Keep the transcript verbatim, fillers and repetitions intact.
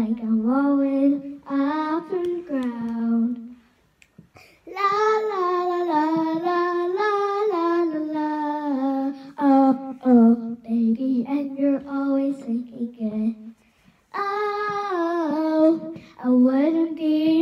like I'm always off the ground. La la la la la la la la la. Oh oh, baby, and you're always looking good. Oh, I wouldn't be